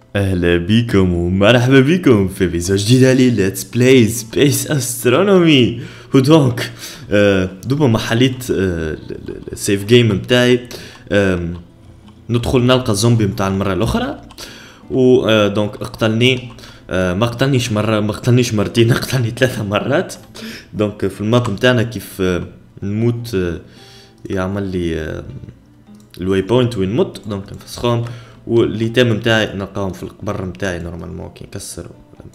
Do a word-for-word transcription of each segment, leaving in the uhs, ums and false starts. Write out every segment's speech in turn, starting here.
اهلا بيكم ومرحبا بكم في فيديو جديد على ليتس بلاي سبيس استرونومي. ودونك آه دوبا ما حليت آه السيف جيم متاعي، آه ندخل نلقى الزومبي متاع المره الاخرى، و آه دونك اقتلني. آه ما قتلنيش مره، ما قتلنيش مرتين، قتلني ثلاثه مرات. دونك في الماب متاعنا كيف آه نموت آه يعمل لي آه الواي بوينت وين نموت، دونك نفسخهم. والليتام متاعي نلقاهم في القبر متاعي نورمالمون كي نكسر.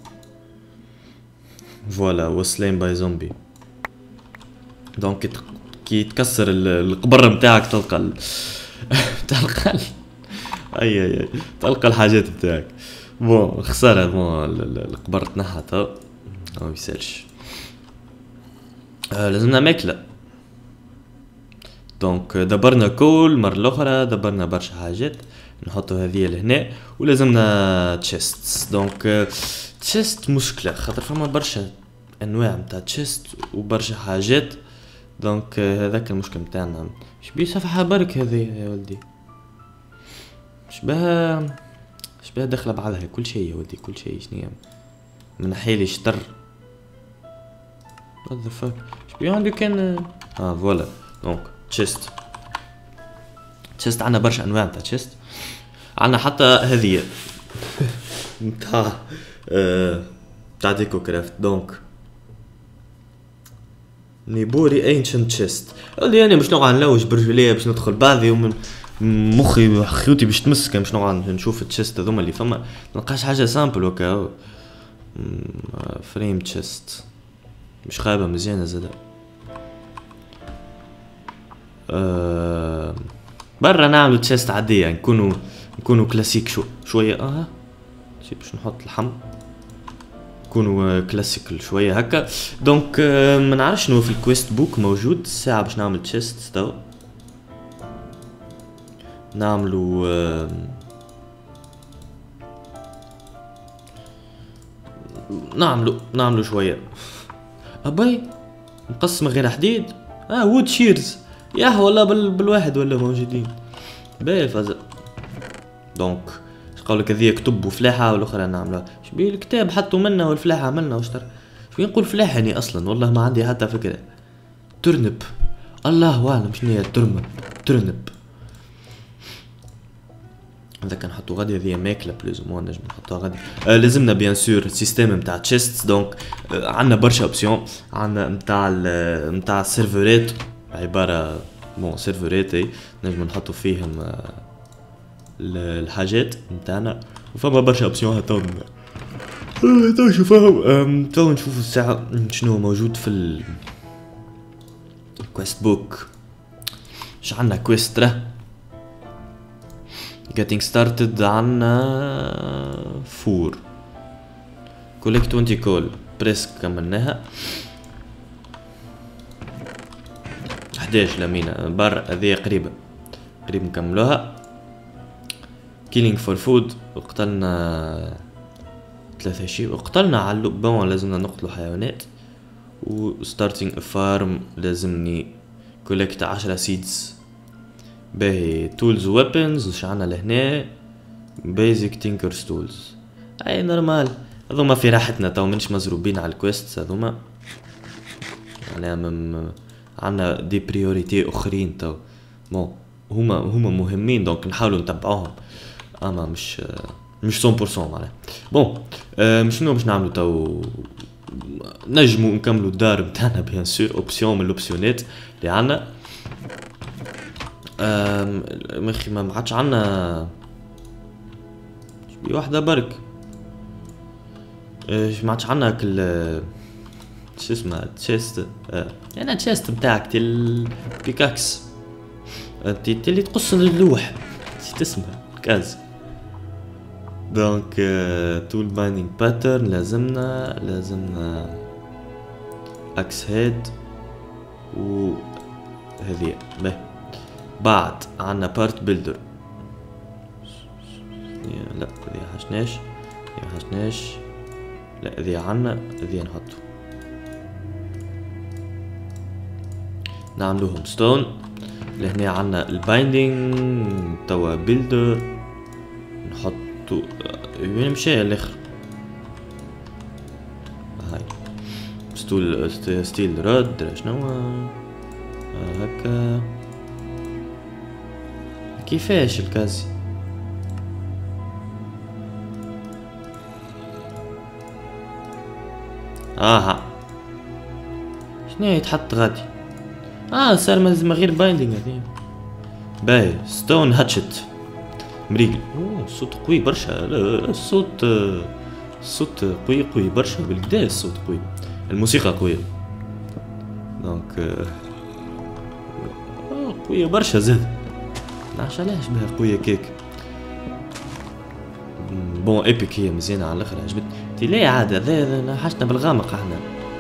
فوالا وسلين باي زومبي. دونك كي تكسر القبر متاعك تلقى ال... تلقى ال... اي اي اي تلقى الحاجات متاعك. بون خسارة، بون القبر تنحى تو ما يسالش. آه لازمنا ماكلة. دونك دبرنا كل مرة الاخرى، دبرنا برشا حاجات نحطو هذه لهنا، ولازمنا تشيست. دونك تشيست مشكلة خاطر فما برشا انواع متاع تشيست وبرشا حاجات. دونك هذاك المشكل متاعنا. شبيه صفحة برك هذه يا ولدي، شبها شبها داخلة بعضها كل شيء يا ولدي، كل شيء. شنيا من حيلي شطر what the fuck شبيه عندي كان. اه فوالا. دونك تشيست تشيست عنا برشا انواع متاع تشيست. عنا حتى هذه متاع آه تاع ديكو كرافت. دونك نيبوري انشنت تشيست. اللي انا باش نقعد نلوج برجليه باش ندخل بعضي ومن مخي خيوتي باش تمسك باش نقعد نشوف التشيست هذوما اللي فما. نلقاش حاجه سامبل وكا فريم تشيست مش خايبه مزيانه زاده. أه برا نعملو تشيست عاديه، نكونو نكونو كلاسيك شو شويه. اه شي باش نحط اللحم نكونوا كلاسيكال شويه هكا. دونك ما نعرفش شنو في الكويست بوك موجود الساعه باش نعمل تشيست تو. نعملو نعملو نعملو شويه. ابي نقسم غير حديد. اه وود شيرز ياه والله بال... بالواحد ولا موجودين باهي فازا. دونك قولك هذه كتب وفلاحة والاخرى نعملها. شبيه الكتاب حطوا منا والفلاحة عملنا واشتر. شبيه نقول فلاحة اني اصلا والله ما عندي حتى فكرة. ترنب الله اعلم شنو هي الترنب. ترنب هذاك نحطو غادي، هذه ماكلة بلوز مو نجم نحطوها غادي. آه لازمنا بيان سور سيستم نتاع تشيست. دونك آه عندنا برشا اوبسيون. عندنا نتاع نتاع السيرفرات عبارة بون سيرفرات اي نجم نحطو فيهم آه الحاجات نتاعنا، وفما برشا اوبسيون تو تو نشوفوهم. تو نشوفو الساعة شنو موجود في ال كويست بوك. اش عندنا كويست راه getting started. عنا فور collect twenty coal بريسك كملناها. حداش لمينا برا هذه قريبة قريب نكملوها. killing for food وقتلنا ثلاثة شيء وقتلنا علو بون لازمنا نقتلو حيوانات. و starting a farm لازمني collect عشرة seeds. باهي tools و weapons وش عنا لهنا basic tinkers tools اي نورمال. هذوما في راحتنا تو منش مزروبين على الكويست هذوما. يعني عنا دي بريوريتي اخرين تو بون هما هما مهمين دونك نحاولوا نتبعوهم، اما مش مش مية بالمية معناها. بون آه شنو باش نعملو تو؟ نجمو نكملو الدار بتاعنا بيان سور اوبسيون من الاوبسيونات اللي عنا. آم مخي ما عادش عنا شبي واحدة برك. اش ما عادش عنا كل شو اسمها تشيست. اه انا تشيست نتاعك تل بيكاكس انت اللي تقص اللوح نسيت اسمها كاز. دونك تول بايندينج باترن لازمنا لازمنا اكس هيد و هذه به. بعد عنا بارت بيلدر. لا ذي حشناش ذي حشناش لا ذي عنا ذي نحطو نعملوهم ستون. لهنا عنا البايندينج توا بيلدر نحط تو وين مشى الاخر؟ هاي ستول ستيل رد شنو هكا. كيفاش الكازي؟ اها شنو يتحط غادي؟ اه صار من غير بايندينغ هذي. باهي ستون هاتشت مريقل. اوه الصوت قوي برشا. لا الصوت الصوت قوي قوي برشا بالكدا. الصوت قوي الموسيقى قوية دونك آه قوية برشا زاد. نعرفش علاش بها قوية كيك. بون ايبك هي مزيانة على الاخر عجبتني. تي ليه عاد هذا حاجتنا بالغامق احنا.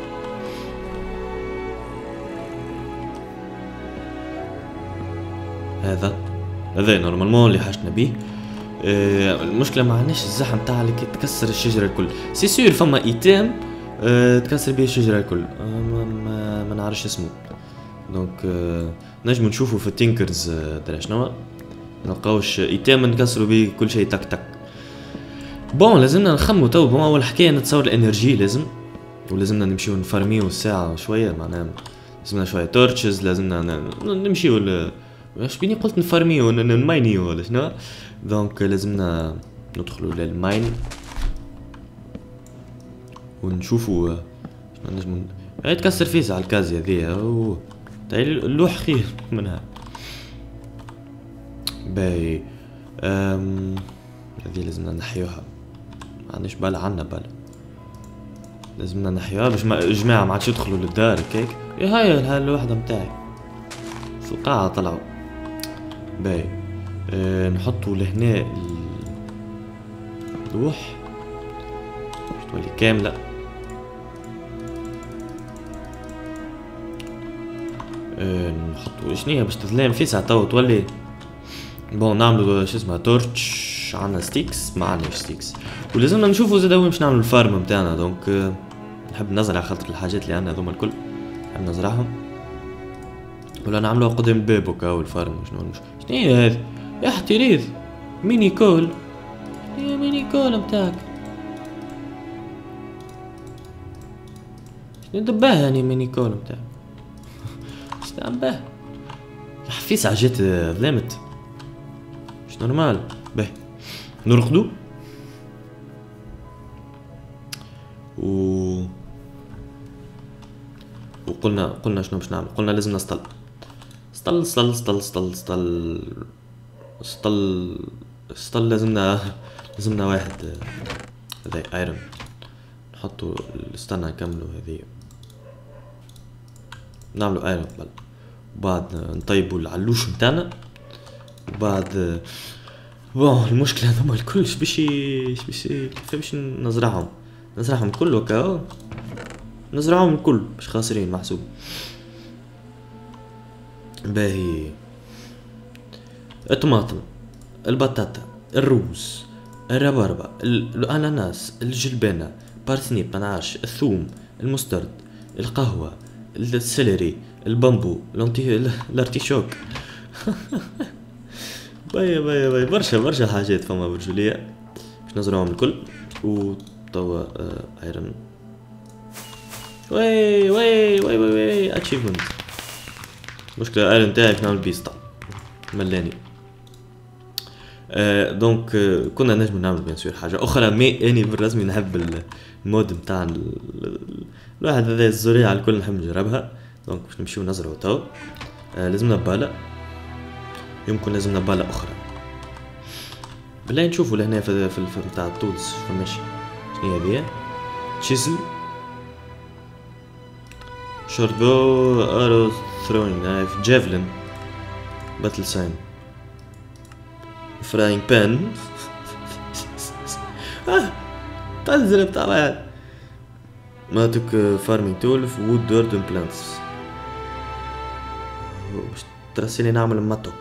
هذا هذا نورمالمون اللي حاجتنا بيه. آه المشكلة ما عندناش الزحم تاع اللي تكسر الشجرة الكل. سي سور فما ايتام آه تكسر بيه الشجرة الكل. آه ما, ما, ما نعرفش اسمه. دونك آه نجمو نشوفو في التينكرز آه درا شنو نلقاوش ايتام نكسرو بيه كل شيء تك تك. بون لازمنا نخمو تو. بون اول حكاية نتصور الانرجي لازم، ولازمنا نمشيو نفارميو الساعة شوية معناها. لازمنا شوية تورتشز. لازمنا نمشيو واش بيني قلت نفارميو نماينيو ولا شنو. دونك لازمنا ندخلوا للماين ونشوفوا شنو نجمو يتكسر فيه على الكازي هذيا. اوه تاعي اللوح خير منها. باهي أم... هذه لازمنا نحيوها. ما عندناش بالا عنا بالا. لازمنا نحيوها باش ما جماعة ما عادش يدخلوا للدار كيك. ايه هاي هاي الوحدة متاعي في القاعة طلعوا. باهي أه نحطوا لهنا اللوح باش تولي كاملة. أه نحطوا شنيا باش تظلام في ساعة تو تولي. بون نعملوا شو اسمها تورتش. عنا ستيكس ما عناش ستيكس. ولازمنا نشوفوا زادا وين باش نعملوا الفارم نتاعنا. دونك أه نحب نزرع خاطر الحاجات اللي عندنا هذوما الكل نحب نزرعهم. ولا نعملوها قدام الباب هكا والفارم. شنو شنو هي هذه يا احتريز ميني كول؟ هي ميني كول متاعك شنو دباها يعني ميني كول متاعك؟ شنو دباها يا حفيس عجات ظلمت مش نورمال. باهي نرقدو و وقلنا قلنا شنو باش نعمل. قلنا لازم نسطل سطل سطل سطل سطل سطل سطل سطل لازمنا لازمنا واحد هذا ايرون نحطو. استنى نكملو هذه نعملو ايرون قبل بعد نطيبو العلوش نتاعنا. وبعد بون المشكلة هذوما الكل باش باش كيف باش نزرعهم. نزرعهم الكل هكا نزرعهم الكل باش خاسرين محسوب. باهي الطماطم البطاطا الروز الربربة الاناناس الجلبانة بارسنيب منعرفش الثوم المسترد القهوة السلري البامبو الارتيشوك. باهي باهي باهي برشا برشا حاجات فما برجولية باش نزرعهم الكل. و توا آه ايرون وي وي وي وي وي اتشيفمنت. مشكلة ايرون تاعي باش نعمل بيستا ملاني. آه دونك آه كنا نجم نعمل بيان سور حاجة أخرى. مي أني بالرسمي نحب المود متاع الواحد هذا الزريعة الكل نحب نجربها. دونك باش نمشيو نزرعو تو. آه لازمنا بالا يمكن لازمنا بالا أخرى. بالله نشوفو لهنا في في متاع التولز فماشي شنو هذيا تشيزل شورت بو ارو ثرونينج نايف جافلين باتل ساين فراينج بان. اه تنزل بتاع واحد ماتوك فارمينج تول في وود دورد بلانتس باش ترسيني نعمل ماتوك.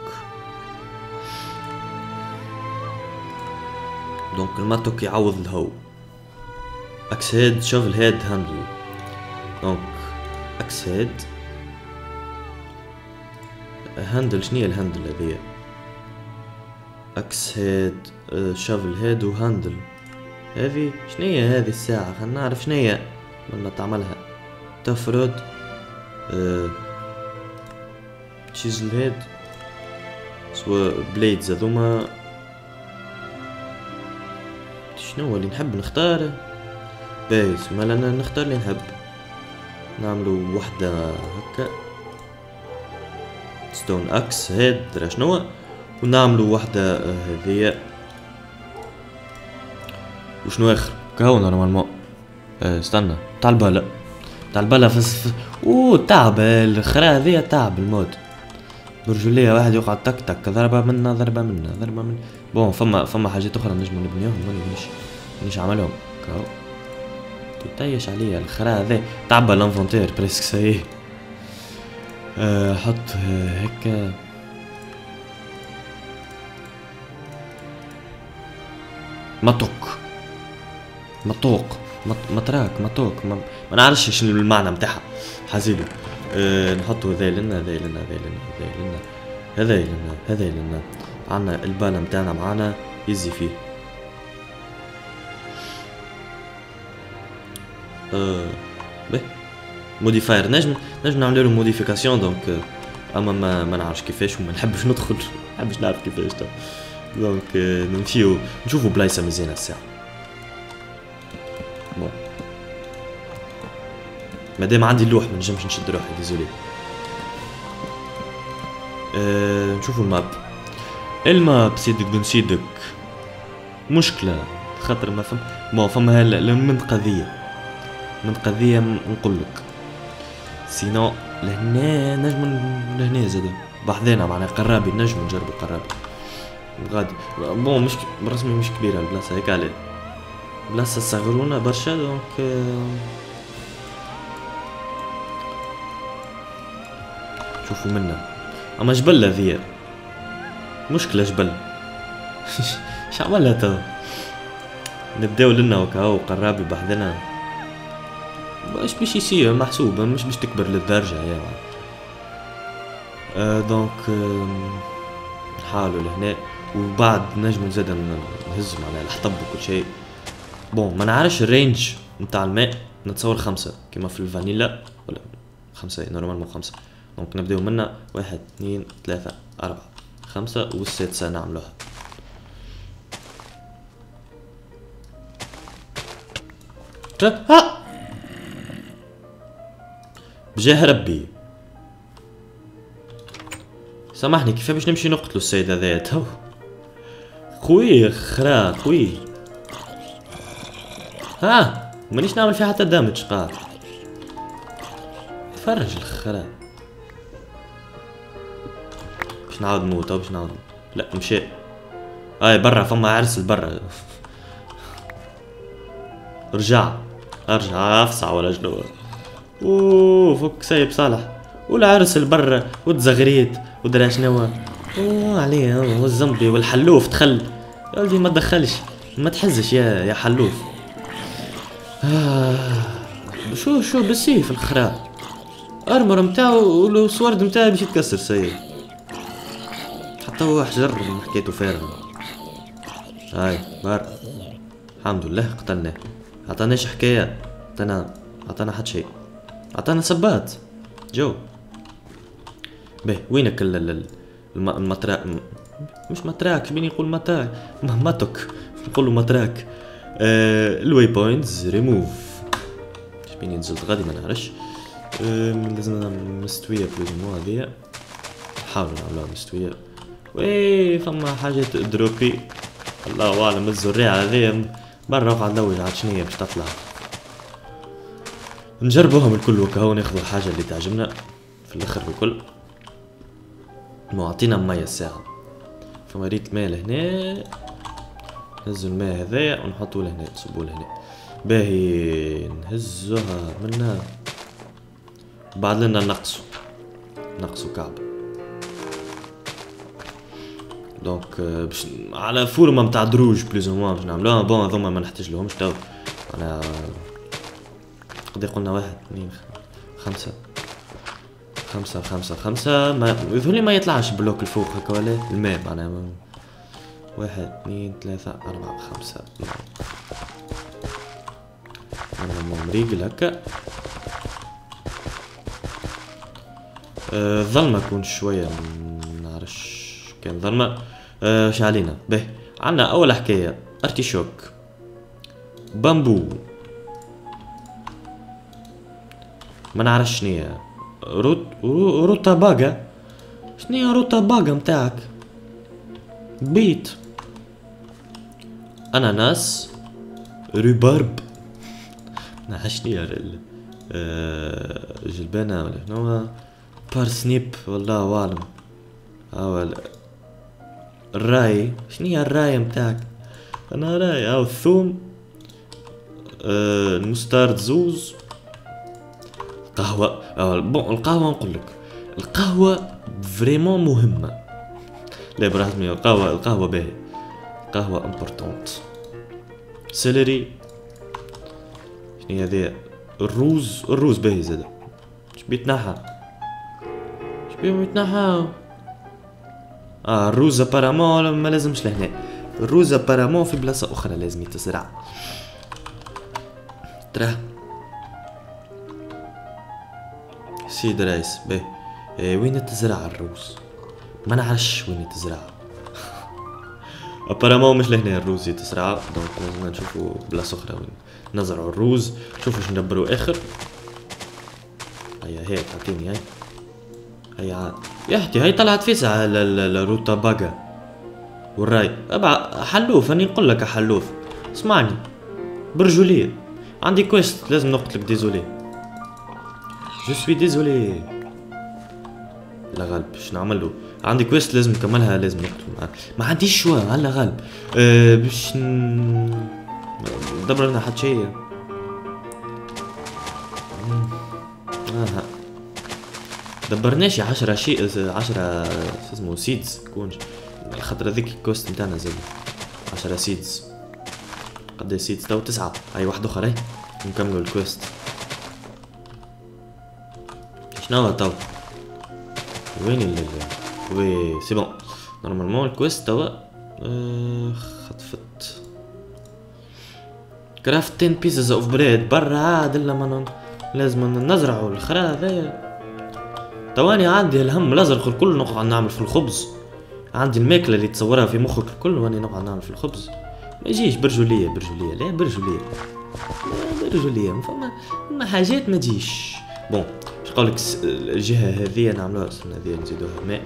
دونك الماتوك يعوض الهو. اكس هيد شوفل هيد هاندل. دونك اكس هيد هاندل. شنية الهاندل هذيا؟ اكس هيد، شافل هيد وهاندل. هذه شنية هذه الساعة؟ خلنا نعرف شنية ولا تعملها. تفرد أه تشيزل هيد سوا بليدز هذوما. شنو اللي نحب نختاره؟ بايس ما لنا نختار اللي نحب. نعملو وحدة هكا ستون اكس هيد درا شنو، ونعملو وحدة هذيا. وشنو اخر كهو نورمالمون. اه استنى تاع البلا، تاع البلا فس اوه تعب الخرا هذيا، تعب الموت. برجولية واحد يقعد تك تك ضربة منا ضربة منا ضربة من. بون فما فما حاجات اخرى نجمو نبنيوهم ماني مش مانيش عملهم كهو. تطيش عليا الخرا هذا تعبى الانفونتير بريسك سايه. أه حط هكا مطوق مطوق مطراك مطوق ما, ما نعرفش شنو المعنى نتاعها حزيدو. أه نحطو هذا لنا هذا لنا هذا لنا هذا لنا هذا لنا هذا لنا. عنا البالا نتاعنا معانا يزي فيه. أه به موديفاير نجم نجم نعملو موديفيكاسيون دونك. اما ما ما نعرفش كيفاش وما نحبش ندخل ما نحبش نعرف كيفاش تو. دونك نمشيو نشوفو بلايصه مزيانه الساعه. بون مادام عندي اللوح ما نجمش نشد روحي ديزولي. أه نشوفو الماب. الماب سيدك بن سيدك مشكله خاطر ما فهم. بون فما المنطقه ذي منطقه ذي نقول لك سينو لهنا نجم لهنا زاد بحذانا معناها قرابي نجم نجربو قرابي غادي. بون مش برسمي مش كبيره البلاصه هيك عليه بلاصه صغرونا برشا دونك شوفوا منا. اما جبل ذي مشكله جبل اش عملها تو. نبداو لنا وكاو قرابي بحذانا باش باش يصير محسوبة مش باش تكبر للدرجة يعني. أه دونك أه نحاولوا لهنا وبعد نجم زاد نهز معناها الحطب وكل شيء. بون ما نعرفش الرينج نتاع الماء نتصور خمسة كما في الفانيلا ولا خمسة نورمالمون خمسة. دونك نبداو منا واحد اثنين ثلاثة أربعة خمسة والسادسة نعملوها. ها بجاه ربي سامحني كيف باش نمشي نقتلو السيد هذايا تو. خوي خرا خوي ها مانيش نعمل فيه حتى دامج قاعد تفرج الخرا. باش نعاود نموت او باش نعاود لا مشي. هاي برا فما عرس البرا رجع ارجع افصع ولا شنو. اوه فك سايب صالح والعرس البرا وتزغريت ودرا شنو. اوه عليه هو الزنبي والحلوف دخل يا ولدي ما تدخلش ما تحزش يا يا حلوف. آه شو شو بالسيف الخرا ارمر متاعو والسورد متاعي باش يتكسر سايب حتى هو حجر حكيتو فارغ. هاي بار الحمد لله قتلناه. عطاناش حكايه عطانا عطانا حد شيء عطانا سبات جو. به وينك المطراك مش مطراك بيني يقول مطاك ماتوك نقولو مطراك. آه الواي بوينتس ريموف اش بيني نزلت غادي ما نعرفش. آه لازم مستويه بلوزمو هذيا نحاولو نعملوها مستويه. وي فما حاجات دروبي الله اعلم الزريعه هذيا برا وقع ندوج عاد شنيا باش تطلع. نجربوهم الكل وكهو ناخذوا الحاجه اللي تعجبنا في الاخر الكل. معطينا مية الساعه فما ريت ماء لهنا نهزو الماء هذايا ونحطوه لهنا نصبوه لهنا. باهي نهزوها منها بعد لنا نقصو نقصو كعبه. دونك باش على فورمه نتاع دروج بلوز او موان باش نعملوها. بون هذوما ما نحتاج لهمش تو انا قد قلنا واحد اثنين خمسة خمسة خمسة خمسة ما يظهرلي ما يطلعش بلوك الفوق هكا ولا الماء معناها واحد اثنين ثلاثة أربعة خمسة. أنا مريقل هكا. الظلمة أه كون شوية منعرفش كان ظلمة. أه شعلينا به. عنا أول حكاية ارتيشوك، بامبو، ما نعرفش شنيا، روت روتا باقة. شنيا روتا باقة متاعك؟ بيت، اناناس، ريبارب، نعرفش شنيا أه جلبانة ولا شنو، بارسنيب والله اعلم. ها الراي، شنيا الراي متاعك؟ انا راي. هاو الثوم، أه المستارد زوز، قهوة. أه بون القهوة نقولك القهوة فريمون مهمة. لا براسمي القهوة القهوة باهي، قهوة امبورطونت. سيلري، شنو هذا؟ الروز، الروز باهي زادا. اش بيتنحى؟ اش بيتنحى؟ اه الروز ابارامون ما لازمش لهنا، الروز ابارامون في بلاصة اخرى لازم يتزرع. تراه سيد رئيس باهي. إيه وين تزرع الروز؟ ما نعرفش وين تزرع. ابارامون مش لهنا الروز يتزرع، دونك لازم نشوفوا بلاصة اخرى وين نزرعوا الروز. شوفوا شنو ندبروا اخر. هيا هيك عطيني هاي. هيا عاد يا اختي هاي طلعت فيسع الروتا باقة والراي. ابع حلوف، اني نقول لك حلوف اسمعني برجولية. عندي كويست لازم نقتلك. ديزولي جو سوي ديزولي. لا غالب باش نعملو، عندي كويست لازم نكملها، لازم نقتل. ما عنديش شوا هلا غالب. أه باش ندبر لنا حد شيء. اها دبرناش عشرة شيء، عشرة اسمه سيدز كونش، خاطر هذيك الكوست نتاعنا زاد عشرة سيدز. قد سيدز تو تسعة. هاي واحدة اخرى هاي نكملوا الكويست. شنو تو وين ال وي سي بون نورمالمون الكويست توا. أه خطفت كرافت عشرة pieces اوف بريد برا عاد. الا ما لازم نزرعوا الخرا هذايا. تواني عندي الهم الازرق الكل نقعد نعمل في الخبز. عندي الماكله اللي تصورها في مخك الكل واني نقعد نعمل في الخبز. ما يجيش برجوليه برجوليه لا برجوليه لا برجوليه فما ما حاجات ما تجيش. بون اش قولك الجهه هذه نعملوها هذه نزيدوها ماء.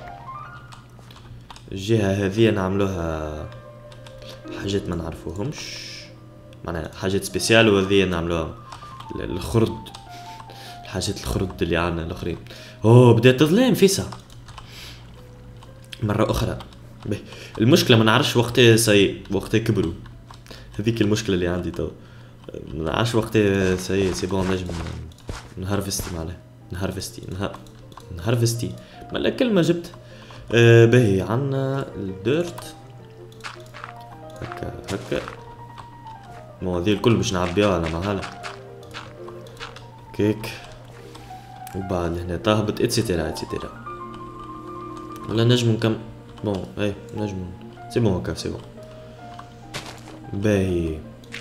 الجهه هذه نعملوها حاجات ما نعرفوهمش معناها حاجات سبيسيال، وهذه نعملوها الخرد الحاجات الخرد اللي عنا الاخرين. اوه بدات تظلم فيسا مره اخرى. به المشكله ما نعرفش وقتها سي وقتها كبروا. هذيك المشكله اللي عندي تو، ما نعرفش وقتها سي سي بون نجم نهارفستي معناها نهارفستي نها نهارفستي مالا كلمه جبت. آه باهي عنا الديرت هكا هكا. مو هذي الكل باش نعبيها على مهالة كيك. وبعد هنا تهبط اتسيتيرا اتسيتيرا. ولا نجم نكم بون اي نجم سي بون هكا سي بون. باهي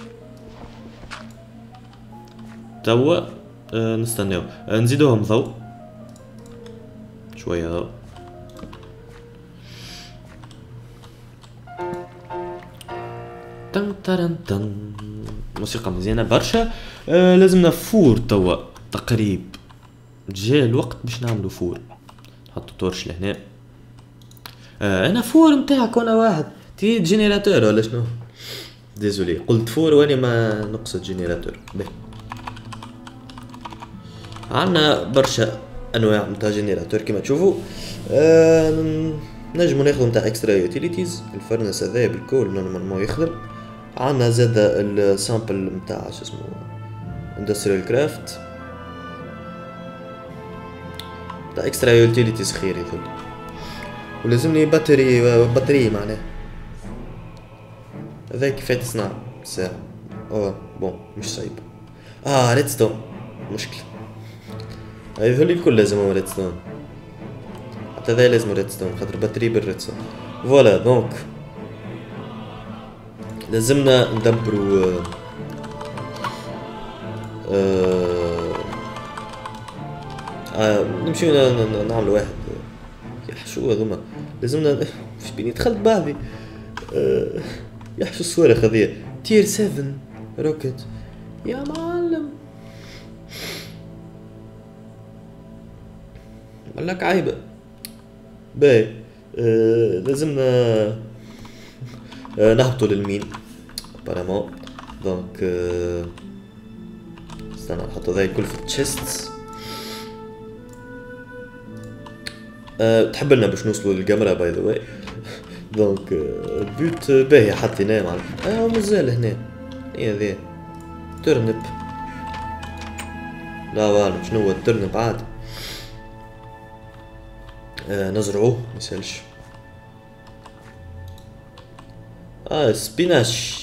توا آه نستناو آه نزيدوهم ضوء شوية ضوء. تن ترن تن موسيقى مزيانة برشا. آه لازمنا فور توا تقريب. جاء الوقت باش نعملو فور. نحطو تورش لهنا. آه انا فور متاعك وانا واحد تريد جينيراتور ولا شنو؟ ديزولي قلت فور واني ما نقصد جينيراتور. باهي عنا برشا انواع متاع جينيراتور كيما تشوفوا. آه نجمو ناخدو متاع اكسترا يوتيليتيز. الفرنس هذايا بالكول نورمالمون يخدم. عنا زاد السامبل متاع شو اسمه اندستريال كرافت تاع اكسترا يوتيليتيز خير يذل. ولازمني باتري بطارية معناه هذا كيفاه تصنع ساعة. اوه بون مش صعيب. اه ريدستون مشكلة هذول الكل لازمهم ريدستون، حتى هذا لازم ريدستون خاطر باتري بالريدستون. فوالا دونك لازمنا ندبروا آه آه آه نمشي نعملوا واحد يا شو هذوما لازمنا مش بيني دخلت بعضي آه يا شو الصورة هذية تير سبعة روكت يا معلم لك عيبة باي آه لازمنا آه نهبطوا للمين ابارامون دونك آه استنى نحطوا ذا الكل في التشيست أه تحب لنا باش نوصلوا للكاميرا باي ذا واي دونك البيوت باهي حطيناه معنا اه مازال هنا هي ذي ترنب لا والو شنو هو الترنب عاد آه نزرعوه ميسالش اه سبيناش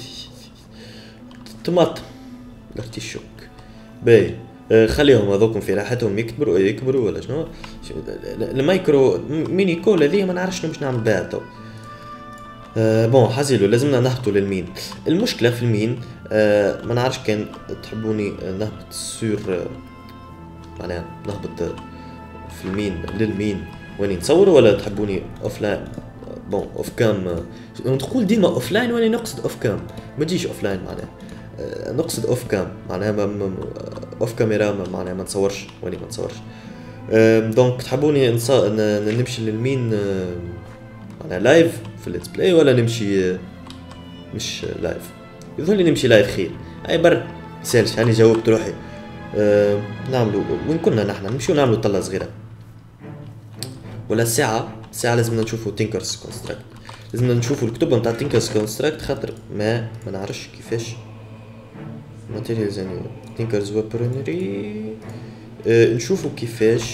طماطم الارتيشوك باهي آه خليهم هذوكم في راحتهم يكبروا يكبروا ولا شنو المايكرو ميني كولا ذي ما نعرفش شنو باش نعمل بها تو أه بون حزيلو لازمنا نهبطوا للمين المشكله في المين أه ما نعرفش كان تحبوني نهبط سور أه معناها نهبط في المين للمين واني نصور ولا تحبوني اوف لاين بون اوف كام أه تقول ديما اوف لاين واني نقصد اوف كام ما تجيش اوف لاين معناها أه نقصد اوف كام معناها اوف كاميرا معناها ما نصورش واني ما نصورش دونك تحبوني نص... نمشي للمين انا لايف في الليتس بلاي ولا نمشي مش لايف يظهر لي نمشي لايف خير اي بر سالش هاني جاوبت روحي أه... نعملوا وين كنا نحن نمشيو نعملوا طلة صغيرة ولا الساعة الساعة لازمنا نشوفوا تينكرز كونستراكت لازمنا نشوفوا الكتب نتاع تينكرز كونستراكت خاطر ما ما نعرفش كيفاش ماتيريالز يعني تينكرز ويبرنري أه نشوفوا كيفاش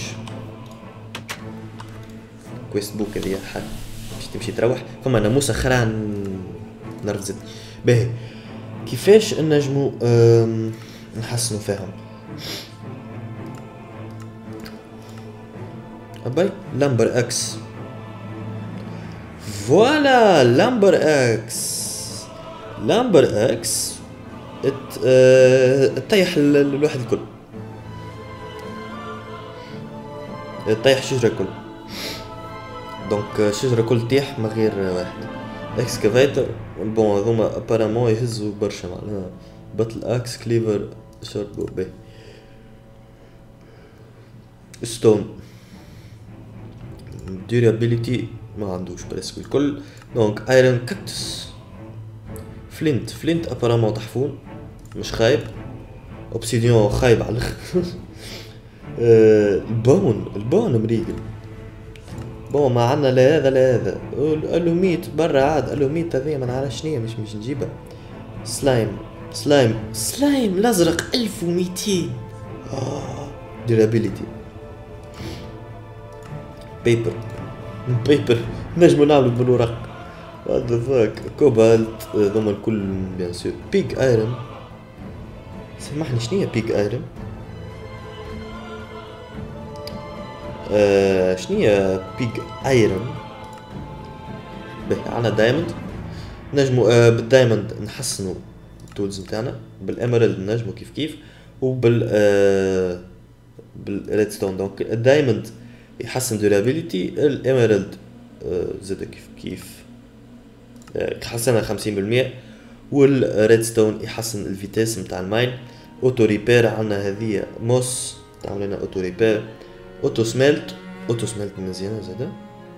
كويست بوك هذه حال باش تمشي تروح فما ناموسه خران نرفزت باهي كيفاش نجمو أه نحسنوا فيهم ابي لامبر اكس فوالا لامبر اكس لامبر اكس ات أه تطيح الواحد الكل طيح شجرة كل دونك شجرة كل تيح ما غير واحد اكسكافيتر بون هذوما ابارامون يهزوا برشا معناها باتل اكس كليفر شورت بو بي ستون ديورابيليتي ما عندوش بريسك الكل دونك ايرون كاكتس فلينت فلينت ابارامون تحفون مش خايب اوبسيديون خايب على الاخر البون البون مريقل بون ما عنا لا هذا لا هذا الوميت برا عاد الوميت هذيا ما نعرفش شنيا مش مش نجيبها سلايم سلايم سلايم الازرق ألف ومئتين اه ديرابيليتي بيبر بيبر نجمو نعملو بالورق هذا فاك كوبالت ذوما الكل بيان سور بيج ايرون سمحني شنيا بيج ايرون آه شنيا بيج ايرون به عنا دايموند نجمو آه بالدايموند نحسنو التولز نتاعنا بالاميرالد نجمو كيف كيف وبال آه بالريدستون دونك الدايموند يحسن دورابيليتي الاميرالد آه زاد كيف كيف آه حسنها خمسين بالمية والريدستون يحسن الفيتاس نتاع الماين اوتو ريبير عنا هذه موس تعمل لنا اوتو ريبير اوتو سميلت اوتو سميلت مزيانه زاده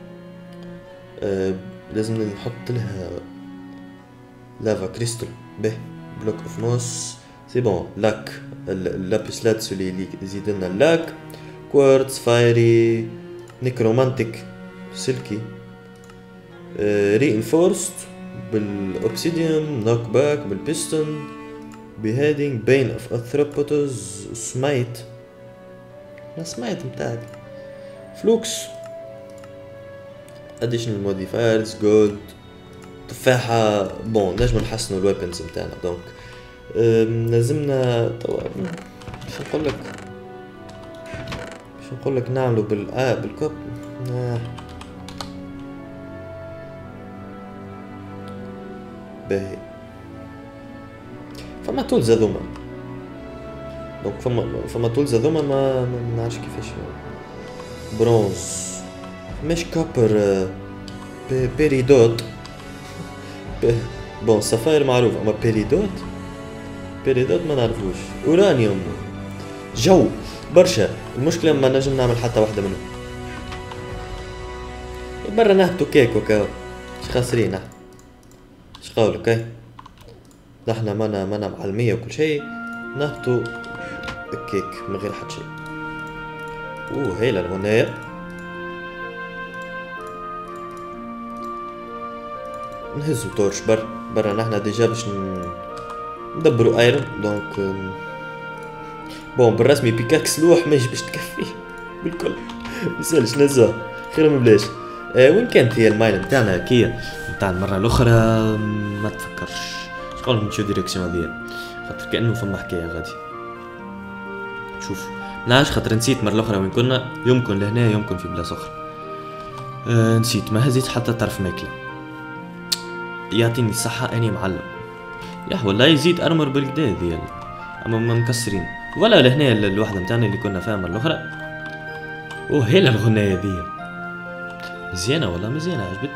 أه لازم نحط لها لافا كريستال به بلوك اوف موس سي بون لاك اللابيس لاتسولي اللي يزيد لنا اللاك كوارتز فايري نيكرومانتيك سلكي أه رينفورست بالاوبسيديوم نوك باك بالبيستون بيهادينج بين اوف اثروبوتوز سمايت سمعت متاعك فلوكس additional modifiers gold تفاحة بون نجم نحسنوا الويبنز متاعنا دونك لازمنا توا باش نقولك باش نقولك نعملو بال اه بالكوب آه. باهي فما تولز هذوما دونك فما فما تولز هذوما ما ما نعرفش كيفاش برونز مش كوبر بي بيريدوت بون سفاير معروف اما بيريدوت بيريدوت ما نعرفوش اورانيوم جو برشا المشكله ما نجم نعمل حتى واحده منهم برا نهبطو كيك وكا مش خاسرين نحن اش قولك هاي نحنا مانا مانا معلميه وكل شيء نهبطو كيك من غير حد شيء اوه هيلا الغناية نهزو طورش بر برا نحنا ديجا باش ندبرو ايرون دونك بون بالرسمي بيكاكس لوح ماهيش باش تكفي بالكل ميسالش نزوه خير مبلاش أه وين كانت هي المايل نتاعنا هكيا نتاع المرة الأخرى ما تفكرش شقول نمشيو ديريكسيون هذيا خاطر كأنه فما حكاية غادي شوف نعرفش خاطر نسيت مرة الأخرى وين كنا يمكن لهنا يمكن في بلاصة أخرى أه نسيت ما هزيت حتى طرف ماكلة يعطيني الصحة أني معلم يا والله يزيد أرمر بالكدا هذيا أما ما مكسرين ولا لهنا الوحدة متاعنا اللي كنا فيها مرة الأخرى أوه هيلا الغناية هذيا مزيانة والله مزيانة عجبت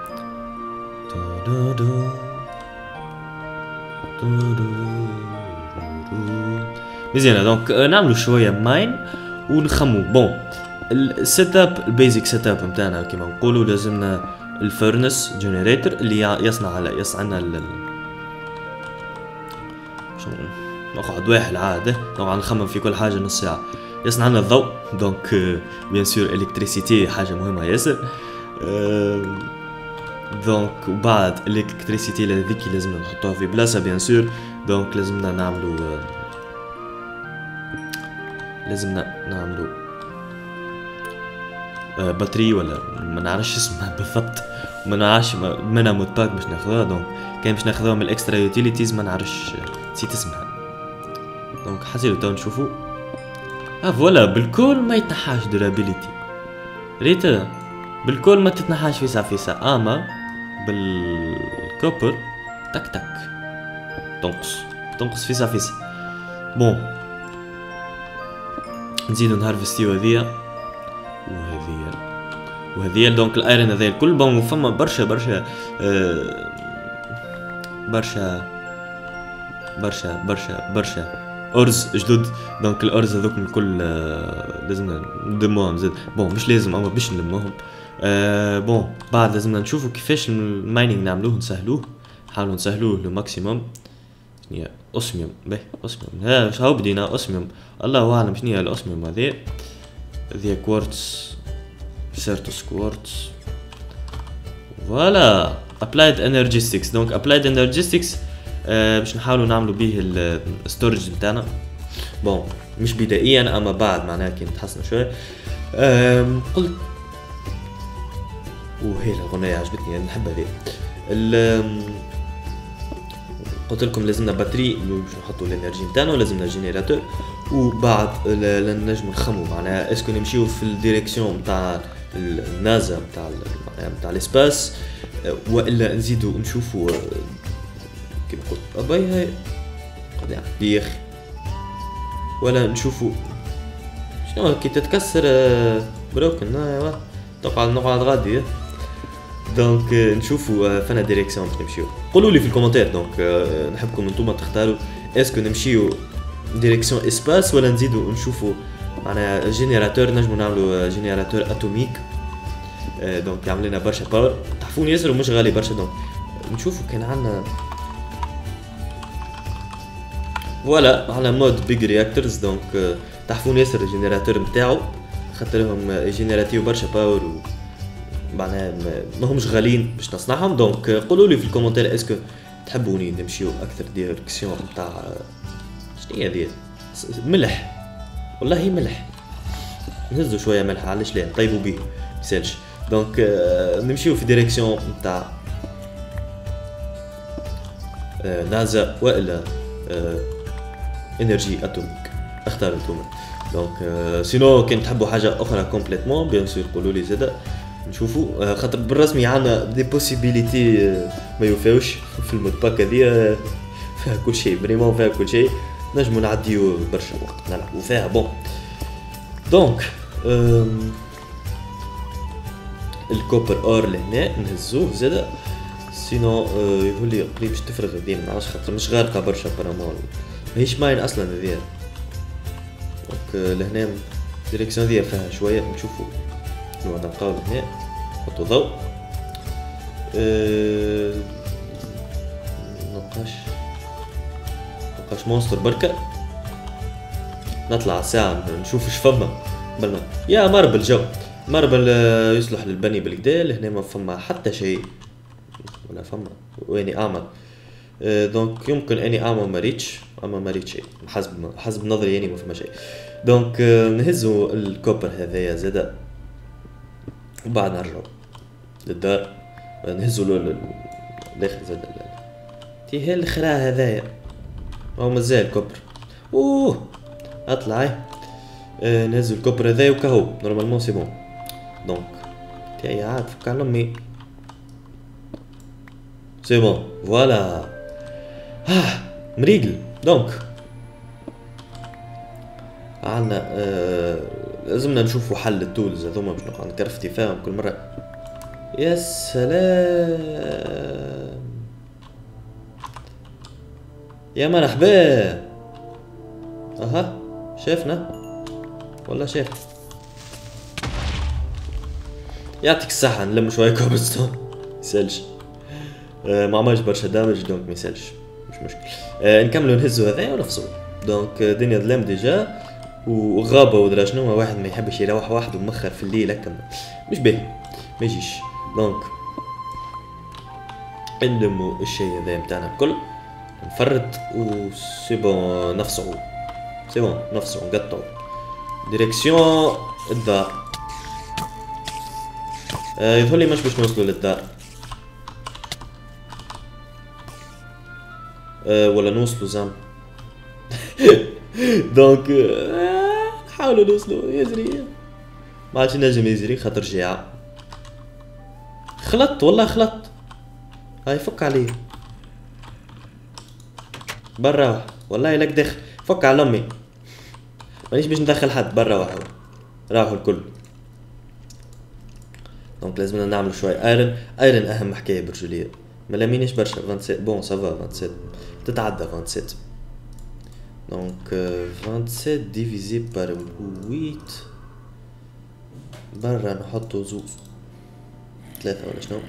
مزيانة دونك نعملو شوية ماين ونخمو بون السيت اب البيزك سيت اب نتاعنا كيما نقولوا لازمنا الفرنس جنريتور اللي يصنع على يصنع لنا نقعد واحد عادة طبعا نخمم في كل حاجة نص ساعة يصنع لنا الضوء دونك بيان سور الكتريسيتي حاجة مهمة ياسر دونك وبعد الكتريسيتي هذيك لازمنا نحطوها في بلاصة بيان سور دونك لازمنا نعملو لازمنا نعملو بطري ولا ما نعرفش اسمها بالضبط ما نعرفش منها مود باك باش ناخذوها دونك كان باش ناخذوها من الاكسترا يوتيليتيز ما نعرفش نسيت اسمها دونك حسيتو تو نشوفو اه فوالا بالكل ما يتنحاش دورابيليتي ريتا بالكل ما تتنحاش في ساعة في ساعة اما بالكوبر تك تك تنقص تنقص في ساعة في ساعة بون نزيدو نهارفستيو هذيا وهذيا وهذيا دونك الايرون هذايا الكل بون فما برشا برشا آه برشا برشا برشا برشا ارز جدد دونك الارز هذوك الكل آه لازمنا ندموهم زاد بون مش لازم اما باش نلموهم آه بون بعد لازمنا نشوفوا كيفاش الماينينغ نعملوه نسهلوه نحاولوا نسهلوه لو ماكسيموم يا اوسميوم باهي اوسميوم ها واش هاو بدينا اوسميوم الله اعلم شنو هي الاوسميوم هذه هذه كوارتز سيرتوس كوارتز فوالا ابلايد انرجيستكس دونك ابلايد انرجيستكس آه باش نحاولوا نعملوا به الستورج نتاعنا بون مش بدائيا اما بعد معناها كي نتحسن شويه آه قلت وهي الاغنيه عجبتني نحب هذه قلت لكم لازمنا باتري باش نحطوا الانرجي نتاعنا ولازمنا جينيراتور وبعد نجم نخمو معناها اسكو نمشيو في الديريكسيون نتاع النازا نتاع نتاع الاسباس والا نزيدو نشوفوا كيما قلت اباي هاي قد يا اخي ولا نشوفوا شنو كي تتكسر بروكن ايوا تقعد نقعد غادي دونك نشوفوا فانا ديريكسيون باش نمشيو قولوا لي في الكومنتات دونك نحبكم انتوما تختاروا اسكو نمشيو ديريكسيون اسباس ولا نزيدو نشوفوا معناها جينيراتور نجمو نعملو جينيراتور اتوميك دونك يعمل لنا برشا باور تحفون ياسر ومش غالي برشا دونك نشوفوا كان عندنا فوالا على مود بيج رياكتورز دونك تحفون ياسر الجينيراتور نتاعو خاطرهم جينيراتيو برشا باور و معناها ما همش غاليين باش نصنعهم دونك قولوا لي في الكومنتير اسكو تحبوني نمشيو اكثر ديريكسيون نتاع شنو هي هذه ملح والله ملح نهزوا شويه ملح علاش لا نطيبوا به ميسالش دونك نمشيو في ديريكسيون نتاع نازا والا انرجي اتوميك اختاروا انتوما دونك سينو كان تحبوا حاجه اخرى كومبليتمون بيان سور قولوا لي زاده نشوفوا خاطر بالرسمي عندنا دي بوسيبيليتي ما يوفاوش في المود باك هذيا، فيها كل شيء فريمون، فيها كل شيء نجمو نعديو برشا وقت نلعبو فيها. بون دونك الكوبر اور لهنا نهزوه زادا، سينو يقولي قريب باش تفرغ هذي منعرفش خاطر مش غارقة برشا بارامون، ماهيش ماين اصلا هذيا. دونك لهنا الديريكسيون هذيا فيها شوية نشوفو شنو نلقاو لهنا، نحطو ضوء أه... نلقاش نلقاش مونستر بركة، نطلع ساعة نشوف اش فما بلنا يا ماربل. جو ماربل يصلح للبني بالكدا، لهنا ما فما حتى شيء ولا فما ويني اعمل. أه دونك يمكن اني اعمل مريتش اما مريتش شيء حسب حسب نظري يعني ما فما شيء. دونك أه نهزو الكوبر هذايا زادا وبعد نرجعو للدار، نهزو الاخر زادا تي هي الخراع هذايا او مازال كوبر. اوه اطلعي أه نهزو الكوبر هذايا وكهو نورمالمون سي بون. دونك تي عاد فك على امي سي بون فوالا اه مريقل. دونك عنا آه لازمنا نشوفوا حل التولز هذوما باش نقعد نكرفتي فيهم كل مرة. يا سلام يا مرحبا. اها شافنا ولا شاف؟ يعطيك الصحة نلم شوية كوبلستون يسالش آه ما عملش برشا دامج دونك ميسالش مش مشكل. آه نكملو نهزو هذايا ونفصلو. دونك الدنيا ظلام ديجا وغابة ودرا شنو، واحد ما يحبش يروح وحده ومخر في الليل هكا مش باهي ما يجيش. دونك نلمو الشيء هذا متاعنا الكل نفرد و سي بون نفصعو سي بون نفصعو نقطعو ديريكسيون الدار. آه يظهرلي مش باش نوصلو للدار آه ولا نوصلو زعما دونك نحاولو نوصلو. يجري ما عادش نجم يجري خاطر جيعة. خلطت والله خلطت. هاي فك عليه برا والله لك داخل فك على امي مانيش باش ندخل حد برا واحد راحوا الكل. دونك لازمنا نعملو شوية ايرن. ايرن اهم حكاية برجولية ما لامينيش برشا خمسة وعشرين بون سافا خمسة وعشرين تتعدى خمسة وعشرين. دونك خمسة وعشرين ديفيزي بار ثمانية برا نحطو زوز ثلاثة ولا شنو.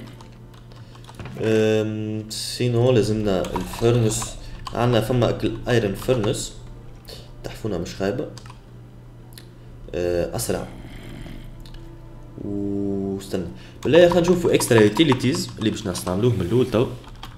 أم سينو لازمنا الفرنس عنا فما اكل ايرن فرنس تحفونا مش خايبة اسرع. واستنى بالله خلينا نشوفو اكسترا يوتيليتيز اللي باش نستعملوه من الاول تو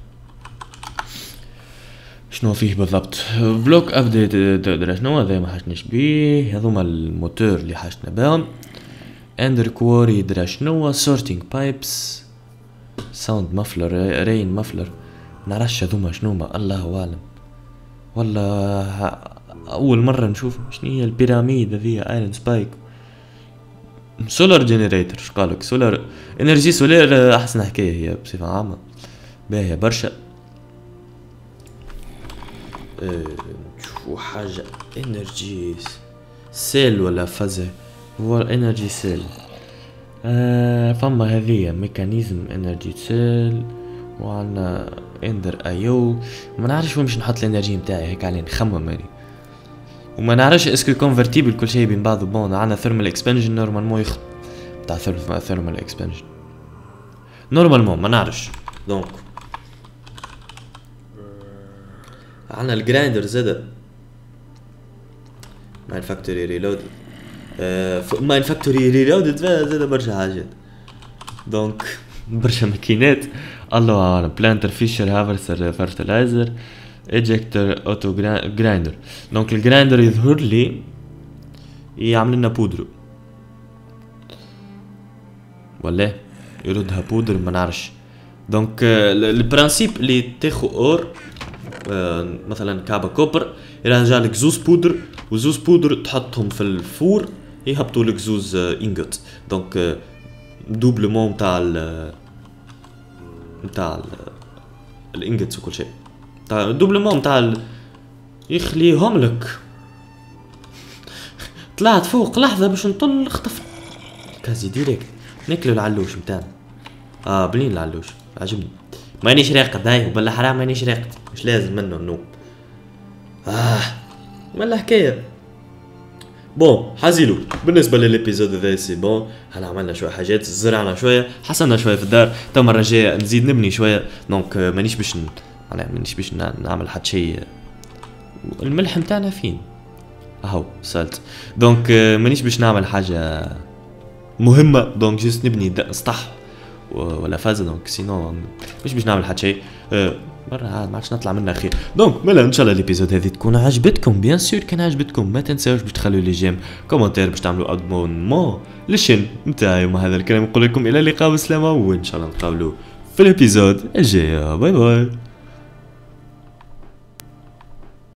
شنو فيه بالضبط. بلوك ابديت درا شنو هذا ما حاجناش بيه، هذوما الموتور اللي حاجنا بهم. اندر كواري درا شنو، سورتينغ بايبس، ساوند مافلر، رين مافلر، نعرفش هذوما شنو ما الله اعلم. والله اول مره نشوف شنو هي البيراميد هذه ايرون سبايك. سولار جنريتور شقالك سولار انرجي سولار احسن حكايه هي بصفه عامه باهيه برشا. نشوفو حاجه انرجي سيل ولا فازة ولا انرجي سيل. آه فما هذه ميكانيزم انرجي سيل وعنا اندر ايو. ما نعرفش وين باش نحط الانرجي نتاعي هيك علي نخمم يعني وما نعرفش اسكو كونفرتيبل كل شيء بين بعضه. بون عنا ثيرمال اكسبانشن نورمالمون يخط تاع ثيرمال اكسبانشن نورمالمون ما نعرفش. دونك عنا الجرايندر زادا ماين فاكتوري ريلود ماين فاكتوري ريلود زادا برشا حاجات. دونك برشا ماكينات الله اعلم. بلانتر فيشر هافرسر فرتلايزر ايجكتر اوتو جرايندر. دونك الجرايندر يظهر لي يعمل لنا بودرو ولا يردها بودر ما نعرفش. دونك البرانسيب اللي تاخو اور مثلا كعبة كوبر يرجع لك زوز بودر وزوز بودر تحطهم في الفور يهبطوا لك زوز انجوت. دونك دوبلمون نتاع ال نتاع الانجتس وكل شيء، نتاع دوبلمون نتاع ال... يخليهم لك. طلعت فوق لحظة باش نطل اختفت كازي ديريكت. ناكلو العلوش متاعنا. اه بلين العلوش عجبني. مانيش راقد هاي وبلا حرام مانيش راقد، مش لازم منه النوم. اه ولا حكاية. بون حزيلو بالنسبة للابيزود هذا سي بون. هلا عملنا شوية حاجات، زرعنا شوية، حسنا شوية في الدار. تو مرة جاية نزيد نبني شوية. دونك مانيش باش ن... انا مانيش باش نعمل حد شيء. الملح متاعنا فين؟ اهو سالت. دونك مانيش باش نعمل حاجة مهمة. دونك جيست نبني سطح ولا فازة. دونك سينو مش باش نعمل حد شيء. أه مرة عاد ما عادش نطلع منها خير. دونك ملا ان شاء الله الابيزود هذه تكون عجبتكم. بيان سور كان عجبتكم ما تنساوش باش تخلوا لي جيم كومنتير باش تعملوا ابونمون للشين نتاعي. ومع هذا الكلام نقول لكم الى اللقاء والسلامة، وان شاء الله نتقابلوا في الابيزود الجاي. باي باي.